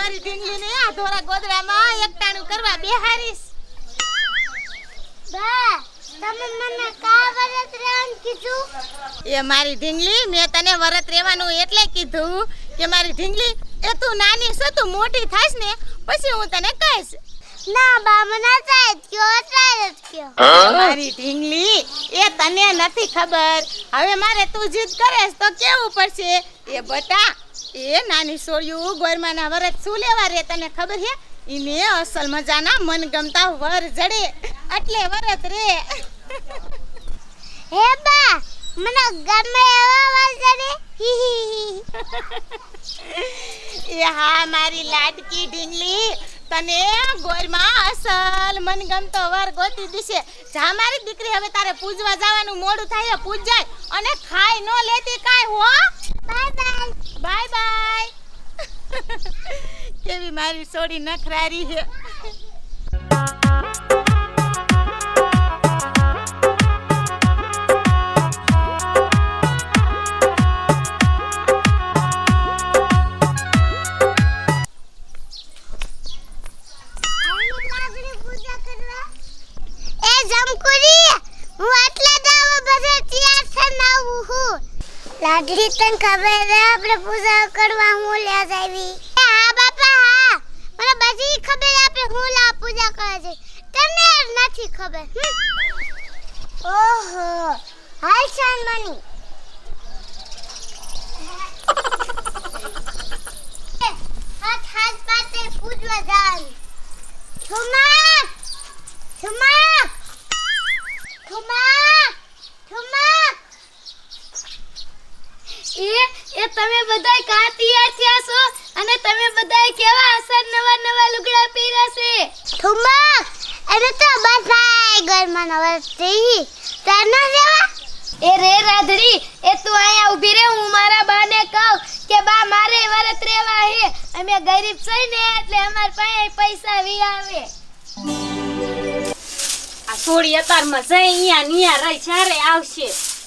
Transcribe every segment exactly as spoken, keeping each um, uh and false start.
મારી ઢીંગલીને આ ધોરા ગોદડામાં એકટાણું કરવા બેહારીશ. બા તમે મને કા વરત રહેવાનું કીધું? એ મારી ઢીંગલી મેં તને વરત રહેવાનું એટલે કીધું કે મારી ઢીંગલી એ તું નાની છે, તું મોટી થાઈસ ને પછી હું તને કહીશ. ના બા મને થાય કયો થાય કયો. મારી ઢીંગલી એ તને નથી ખબર, હવે મારે તું જીદ કરેસ તો કેવું પડશે. એ બટા એ નાની સોળિયું ગોરમાના વરત શું લેવા રે તને ખબર છે? ઈને અસલ મજાના મનગમતા વર જડે એટલે વરત રે. હે બા મને ગમે એવા વર જડે. એ હા મારી લાડકી ઢીંગલી તને ગોરમાં અસલ મનગમતો વર ગોતી દીશે. જા મારી દીકરી હવે તારે પૂજવા જવાનું મોડું થાય, પૂજ જાય અને ખાઈ ન લેતી કાઈ હો. Bye bye bye bye. કેવી મારી સોડી નખરારી છે. લાડલી તને ખબર છે આપણે પૂજા કરવા હું લે જાવી? હા બાપા હા મને બધી ખબર આપણે હું લા પૂજા કરે છે, તને નથી ખબર. ઓહો હાલ શાનમની હાથ હાથ પાતે પૂજવા જાવ. છુમા છુમા છુમા છુમા એ એ તમે બધાય કા તૈયાર થયા છો અને તમે બધાય કેવા અસર નવા નવા લુગડા પહેર્યા છે? ઠુમા અરે તો બધાય ઘરમાં નવા થઈ તને જેવા. એ રે રાધડી એ તું અહીંયા ઊભી રહે, હું મારા બાને કહું કે બા મારે વરત રહેવા હે, અમે ગરીબ છે ને એટલે અમાર પાસે પૈસા વી આવે. આ સોડી અતારમાં જઈ અહીંયા નિયા રહી ચારે આવશે.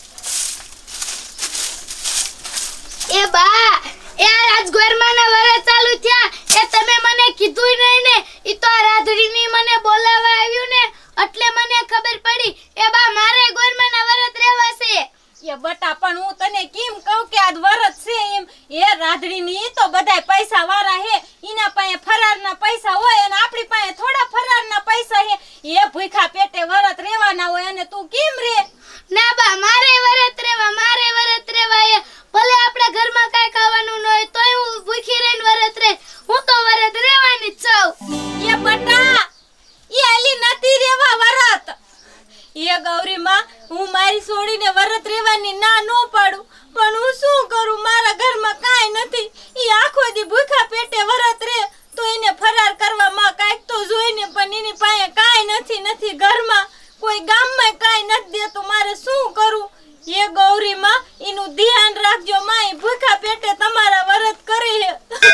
એ બા એ આજ ગોરમાના વરસ ચાલુ થયા એ તમે મને કીધું નહીં ને, ઈ તો રાધડીની મને બોલાવા આવ્યું ને એટલે મને ખબર પડી. એ બા મારે ગોરમાના વરસ રહેવા છે. એ બટા પણ હું તને કેમ કહું કે આજ વરત છે એમ. એ રાધડીની તો બધાય પૈસા વાળા હે, ઈના પાસે ફરારના પૈસા હોય અને આપણી પાસે થોડા ફરારના પૈસા હે. એ ભૂખા પેટે વરત રહેવાના હોય અને તું કેમ રે? ના બા મારે વરસ રહેવા મારે વરસ રહેવા એ ભલે આપણા ઘરમાં કાઈ ખાવાનું ન હોય તોય હું ભૂખી રહીને વરસ રહે, હું તો વરસ રહેવાની જ છું. એ બટા એ આલી નથી રહેવા વરત. એ ગૌરીમાં હું મારી છોડીને વરત રહેવાની ના નો પાડું, પણ હું શું કરું મારા ઘરમાં કાઈ નથી. ઈ આખો દી ભૂખા પેટે વરત રહે તો એને ફરાર કરવામાં કાઈક તો જોઈને, પણ એની પાસે કાઈ નથી નથી ઘરમાં, કોઈ ગામમાં કાઈ નથી દેતું, મારે શું કરું? એ ગૌરીમાં એનું ધ્યાન રાખજો, માય ભૂખા પેટે તમારા વરત કરે છે.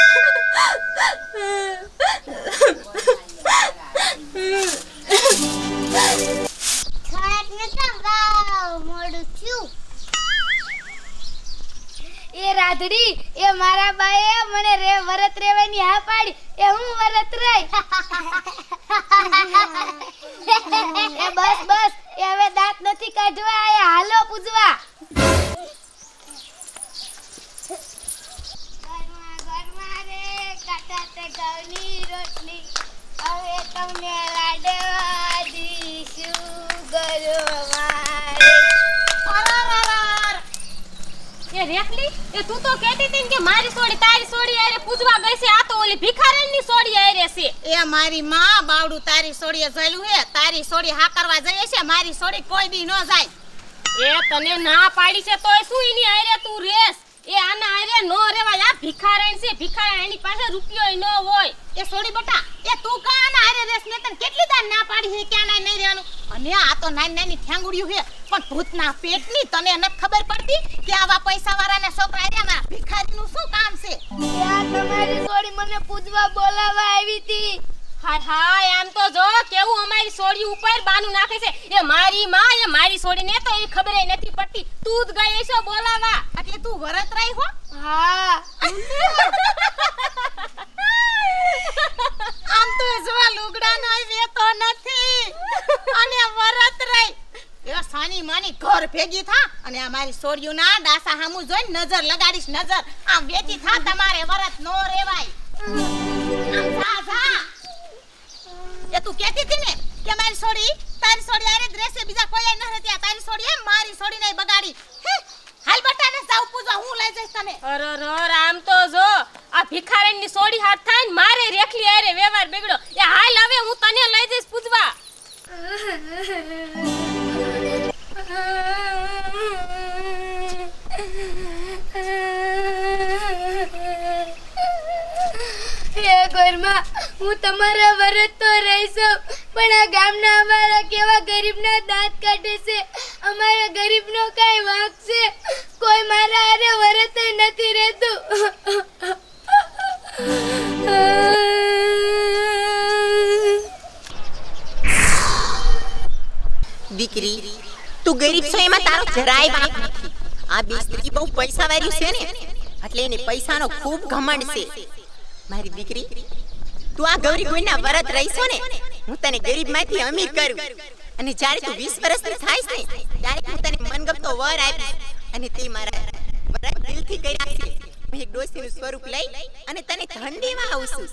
ખાટ નતા વાવ મોડું થયું. એ રાધડી એ મારા બાએ મને રે વરત રહેવાની હા પાડી, એ હું વરત રહી. એ બસ બસ એ હવે દાંત નથી કાઢવા, એ હાલો પૂજવા. ગરમા ગરમા રે કાટાતે ઘઉંની રોટલી, હવે તમને લાડવા દીશું ગરમા રે. એ રેખલી એ તું તો કહેતી હતી કે મારી સોડી તારી સોડી આરે પૂજવા ગઈ છે, આ તો ઓલી ભિખારણની સોડી આરે છે. એ મારી માં બાવડું તારી સોડીએ જોયેલું હે, તારી સોડી હા કરવા જઈએ છે, મારી સોડી કોઈ દી ન જાય. એ તને ના પાડી છે તોય શું ઈની આરે તું રેસ? એ આના આરે નો રેવાય, આ ભિખારણ છે, ભિખારણ એની પાસે રૂપિયો ન હોય. એ સોડી બટા એ તું કાના હારે રેસ ને તને કેટલી દાન ના પાડી છે ક્યાં ના નહીં રહેવાનું? અને આ તો નાની નાની ઠેંગુડિયું છે, પણ ભૂતના પેટની તને ન ખબર પડતી કે આવા પૈસા વાળાના છોકરા આર્યામાં ભિખારીનું શું કામ છે? યાર તમારી સોડી મને પૂજવા બોલાવા આવી હતી. હાય હાય આમ તો જો કેવું અમારી સોડી ઉપર બાનું નાખે છે. એ મારી માં એ મારી સોડીને તો એ ખબર નથી પડતી, તું જ ગઈ છો બોલાવા એટલે તું વરત રહી હો? હા ઓર ભેગી થા અને આ મારી સોડિયુંના ડાસા હામું જોઈને નજર લગાડીશ નજર આમ વેતી થા તમારે વરત નો રેવાય આમ જા જા એ તું કહેતી હતી ને કે મારી સોડી તારી સોડી આરે દ્રેસે બીજા કોઈ ન હતી તારી સોડી એમ મારી સોડી નહીં બગાડી હાલ બટાને જાવ પૂજવા હું લઈ જઈશ તને અરર આમ તો જો આ ભિખારીની સોડી હાથ થાય ને મારે રેખલી આરે વ્યવહાર બગડ્યો એ હાલ હવે હું તને લઈ જઈશ પૂજવા હે ગોરમાં હું તમારા વરત તો રહીશ પણ આ ગામના અમારા કેવા ગરીબના દાંત કાઢે છે અમારા ગરીબનો કાઈ વાંક છે કોઈ મારા આરે વરત નથી રહેતું દીકરી તું ગરીબ છો એમાં તારો જરાય વાંક નથી આ બે સ્ત્રી બહુ પૈસા વાળ્યું છે ને એટલે એને પૈસાનો ખૂબ ઘમંડ છે મારી દીકરી તું આ ગૌરી ગોઈના વરત રહીશો ને હું તને ગરીબમાંથી અમીર કરું અને જ્યારે તું વીસ વર્ષની થાઈશ ને ત્યારે હું તને મનગમતો વર આપીશ અને તે મારા વરત દિલથી કરી આપશે હું એક ડોસીનું સ્વરૂપ લઈ અને તને ધન દેવા આવું છું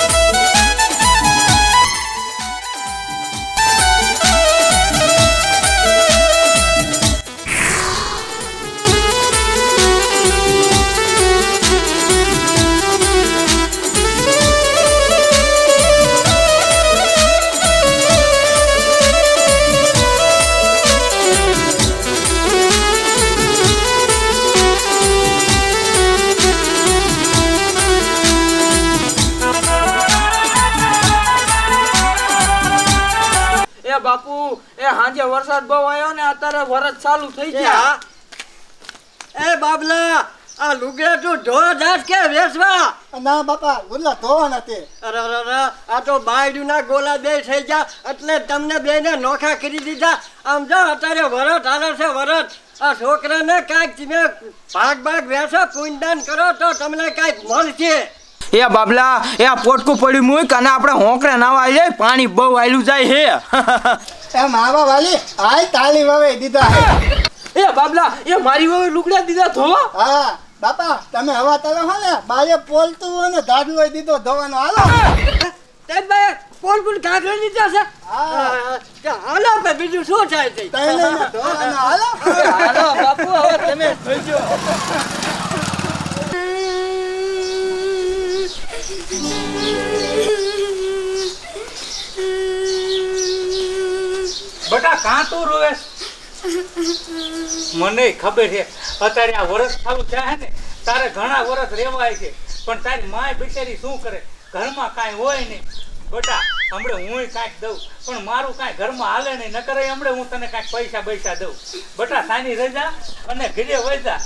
બાપુ એ હાંજે વરસાદ બહુ આવ્યો ને અત્યારે વરસ ચાલુ થઈ ગયા એ બાબલા આ લુગડા તું ધોવા જાસ કે વેચવા ના બાપા ગુલ્લા ધોવા નથી અરે અરે આ તો બાયડુના ગોલા બે થઈ ગયા એટલે તમને બેને નોખા કરી દીધા આમ જો અત્યારે વરસ હાલે છે વરસ આ છોકરાને કાંઈક તમે ભાગ ભાગ વેચો પુણ્યદાન કરો તો તમને કાંઈક મળશે એ બાબલા એ આ પોટકું પડ્યું મૂક અને આપણે હોંકરે નાવા આવી જાય પાણી બહુ આયલું જાય હે એ માવા વાલી આય તાલી વાવે દીધા હે એ બાબલા એ મારી વહુ લુગડા દીધા ધોવા હા બાપા તમે હવા તળો હો ને બારે પોલતું અને ધાડલો દીધો ધોવાનો હાલો તે ભાઈ પોલ પોલ કાઢી દીધા છે હા હાલો બે બીજું શું થાય છે તને ધોવાનો હાલો હાલો બાપુ હવે તમે જોઈજો બટા કાં તું રોવે મને ખબર છે અત્યારે આ વરસ ચાલુ થયા ને તારે ઘણા વરસ રહેવાય છે પણ તારી માય બિચારી શું કરે ઘરમાં કાંઈ હોય નહીં બટા હમણે હું કાંઈક દઉં પણ મારું કાંઈ ઘરમાં હાલે નહીં ન કરે હમણે હું તને કાંઈક પૈસા પૈસા દઉં બટા સાની રજા અને ઘરે વજા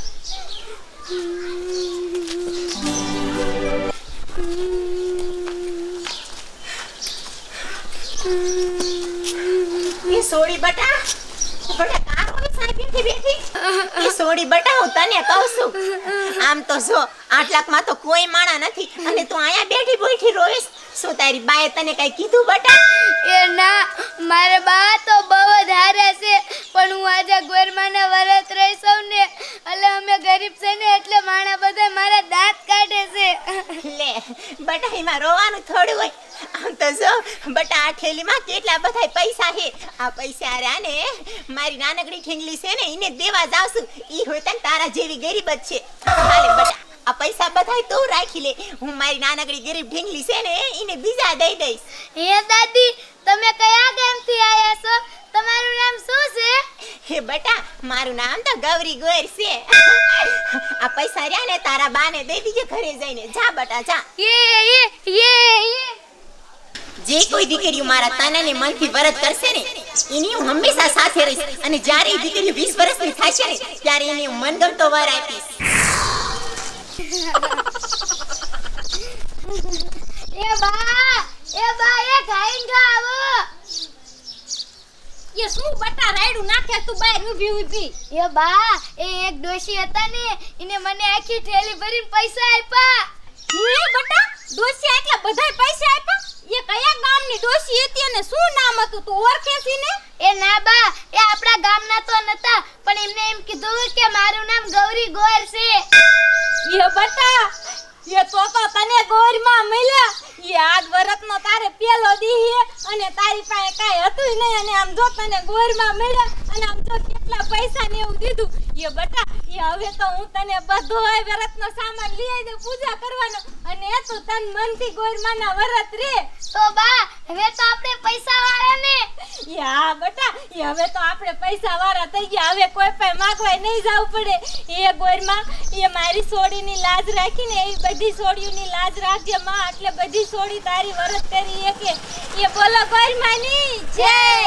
એ સોડી બટા બટા કારો ને સાહેબથી બેઠી એ સોડી બટા હું તને કહું છું આમ તો જો આઠ લાખ માં તો કોઈ માણા નથી અને તું આયા બેઠી બેઠી રોઈસ શું તારી બાએ તને કઈ કીધું બટા એ ના મારે બા તો બહુ જ હારે છે પણ હું આજે ગોરમાના વરત રહીશ ને એટલે અમે ગરીબ છે ને એટલે માણા બધા મારા દાંત કાઢે છે લે બટા એમાં રોવાનું થોડું હોય આમ તો જો બટા આ થેલીમાં કેટલા બધા પૈસા છે આ પૈસા રહ્યા ને મારી નાનકડી ઠીંગલી છે ને એને દેવા જાવશું ઈ હોય તને તારા જેવી ગરીબ જ છે હાલે બટા આ પૈસા બધાય તું રાખી લે હું મારી નાનકડી ગરીબ ઠીંગલી છે ને એને બીજા દઈ દઈશ હે દાદી તમે કયા ગામથી આયા છો તમારું નામ શું છે હે બટા મારું નામ તો ગૌરી ગોર છે આ પૈસા રહ્યા ને તારા બાને દઈ દીજે ઘરે જઈને જા બટા જા યે યે યે યે જે કોઈ દીકરીઓ મારા તાનાને મનથી વરત કરશે ને એની હું હંમેશા સાથે રહીશ અને જ્યારે એ દીકરીઓ વીસ વર્ષની થશે ને ત્યારે એને હું મનગમતો વર આપીશ એ બા એ બા એ ગાઈન ગાવો એ શું બટા રાયડું નાખે તું બહાર ઊભી ઊભી એ બા એ એક ડોશી હતા ને એને મને આખી થેલી ભરીને પૈસા આપ્યા હે બટા ડોસી એટલા બધાય પૈસા આપ્યા એ કયા ગામની ડોસી હતી અને શું નામ હતું તું ઓળખે છે ને એ ના બા એ આપણા ગામના તો નતા પણ એમને એમ કીધું કે મારું નામ ગૌરી ગોર છે એ બટા એ તો તો તને ગોરમાં મળ્યા એ આજ વરતનો તારે પેલો દી હે અને તારી પાસે કાઈ હતું નહીં અને આમ જો તને ગોરમાં મળ્યા અને આમ જો કેટલા પૈસા ને એવું દીધું એ બટા એ હવે તો હું તને બધો વરતનો સામાન લઈ આવી દઉં પૂજા કરવાનો અને એ તો તન મનથી ગોરમાના વરત રે તો બા હવે તો આપણે પૈસા વાળા ને યા બટા એ હવે તો આપણે પૈસા વાળા થઈ ગયા હવે કોઈ પાસે માંગવાય નહીં જવું પડે એ ગોરમાં એ મારી સોડીની લાજ રાખીને એ બધી સોડીઓની લાજ રાખજે માં એટલે બધી સોડી તારી વરત કરી એકે એ બોલો ગોરમાની જય